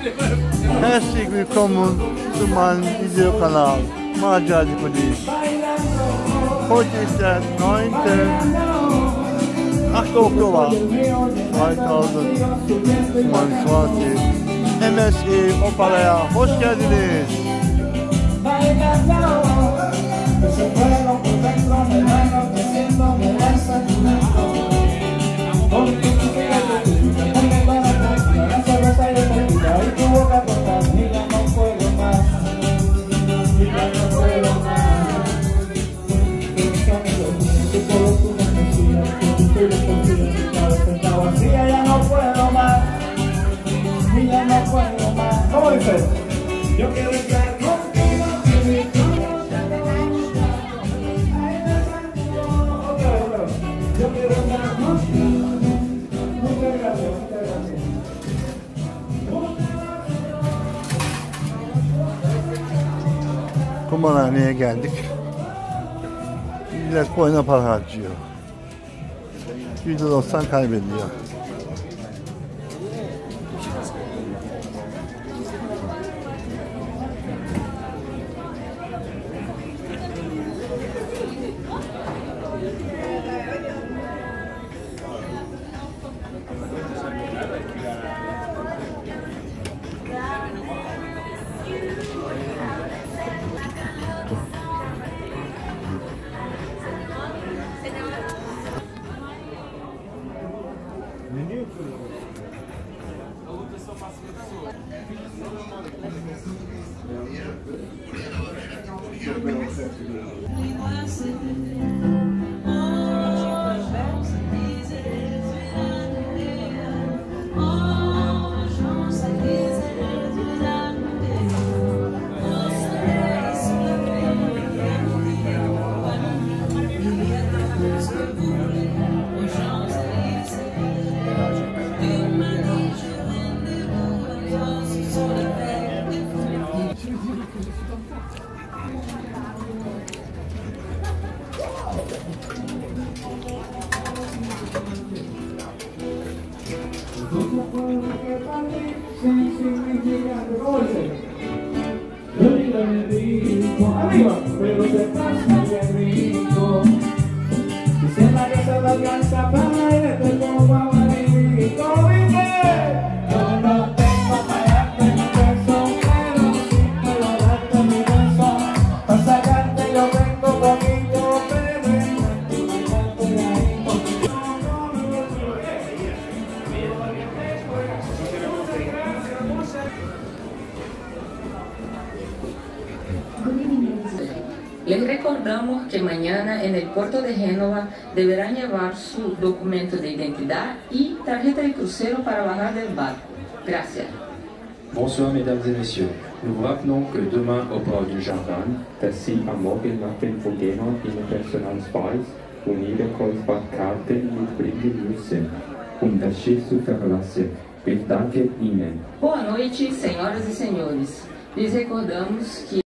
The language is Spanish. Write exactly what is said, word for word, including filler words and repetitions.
Herzlich willkommen zu meinem Videokanal Maceracı Polis. Heute ist der neunte Oktober zweitausendzweiundzwanzig. M S I Opala'ya hoş geldiniz. ¿Cómo dice? Yo quiero estar contigo. Yo quiero estar contigo. Muchas gracias, muchas gracias. Kumarhaneye geldik. Millet boyuna para harcıyor. yüzde doksan kaybediyor. Arriba, pero se pasa bien rico. Dice la que se la alcanza para irte como abanico. Yo no tengo para darte mi beso, pero sí puedo darte mi beso. Para sacarte yo vengo poquito, pero en ahí. Les recordamos que mañana en el puerto de Génova deberán llevar su documento de identidad y tarjeta de crucero para bajar del barco. Gracias. Bonsoir mesdames et messieurs. Nous vous rappelons que demain au port du Jardin, dass Sie am Morgen nach dem von Genua Internationalspreis und jede Kreuzfahrtkarte mitbringen müssen, um das Schiff zu verlassen. Ich danke Ihnen. Boa noite, senhoras e senhores. Lhes recordamos que